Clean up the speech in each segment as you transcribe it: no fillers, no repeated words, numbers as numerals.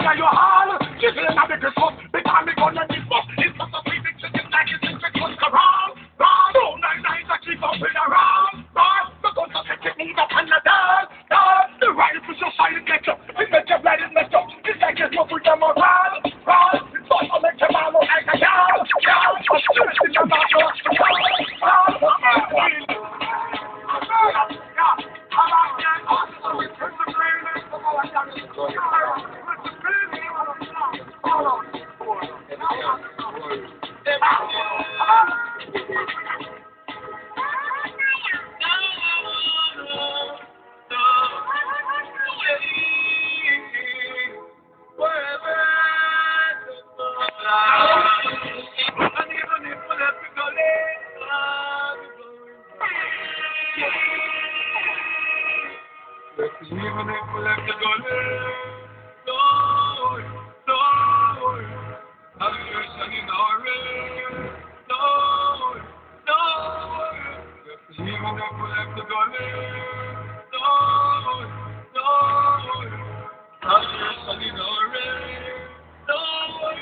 at your hall. Just in a big response, because me gonna be fucked. It's not a free picture, it's like it's in the wrong. Wrong, oh, nine, I keep up in a wrong. Wrong, because I take it need up on the dog. The right is your side, it gets up. It makes your blood, it makes up. It's like it's what we come around. Wrong, it's all I make your mouth like a cow. Cow, I'm stressed in your mouth. Even if we left to go Lord, Lord, have mercy in our rain. Lord, Lord, even if we left to go Lord, Lord, have mercy in our rain. Lord,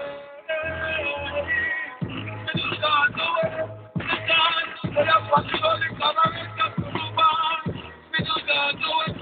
God, the way, the God, they have what you call the covenant of the woman. God, the way.